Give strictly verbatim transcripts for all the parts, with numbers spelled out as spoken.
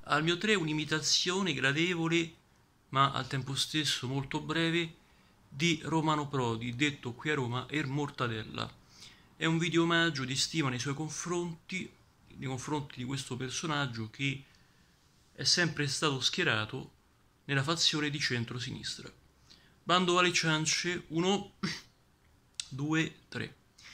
Al mio tre un'imitazione gradevole, ma al tempo stesso molto breve, di Romano Prodi, detto qui a Roma Er Mortadella. È un video omaggio di stima nei suoi confronti, nei confronti di questo personaggio che è sempre stato schierato nella fazione di centro-sinistra. Bando alle ciance, uno, due, tre.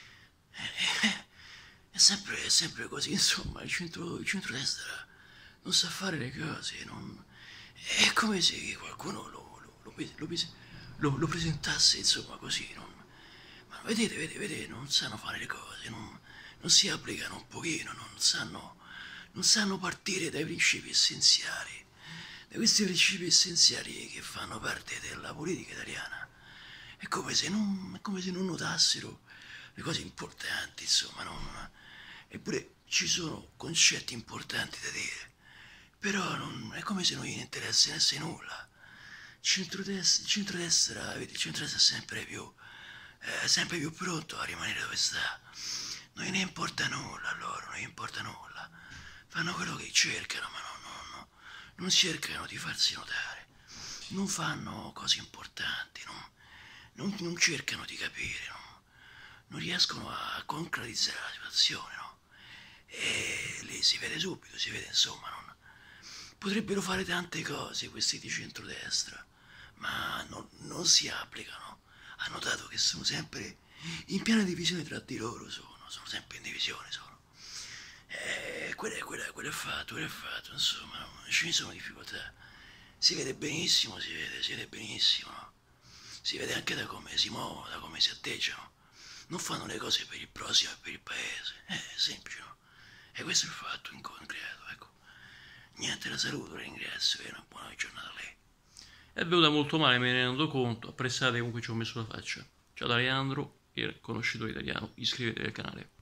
È sempre, è sempre così, insomma, il, centro, il centrodestra non sa fare le cose, non... è come se qualcuno lo, lo, lo, lo, lo, lo presentasse, insomma, così, non... ma vedete, vedete, vedete, non sanno fare le cose, non, non si applicano un pochino, non sanno, non sanno partire dai principi essenziali, da questi principi essenziali che fanno parte della politica italiana. È come se non, è come se non notassero le cose importanti, insomma, non... Eppure ci sono concetti importanti da dire, però non, è come se non gli interessasse nulla. Il centrodestra, centrodestra, vedi, il centrodestra è sempre più, eh, sempre più pronto a rimanere dove sta. Non gliene importa nulla a loro, non gli importa nulla. Fanno quello che cercano, ma non, non, non, non cercano di farsi notare. Non fanno cose importanti, non, non, non cercano di capire, non, non riescono a concretizzare la situazione, no? E lì si vede subito, si vede, insomma, non... potrebbero fare tante cose questi di centrodestra, ma non, non si applicano. Hanno notato che sono sempre in piena divisione tra di loro, sono, sono sempre in divisione, sono. E quello, quello, quello è fatto, quello è fatto, insomma, non ci sono difficoltà. Si vede benissimo, si vede, si vede benissimo, no? Si vede anche da come si muovono, da come si atteggiano. Non fanno le cose per il prossimo e per il paese, è semplice, no? E questo è il fatto in concreto, ecco. Niente, la saluto, la ringrazio e una buona giornata a lei. È venuta molto male, me ne rendo conto, apprezzate comunque ci ho messo la faccia. Ciao da Leandro, il conoscitore italiano, iscrivetevi al canale.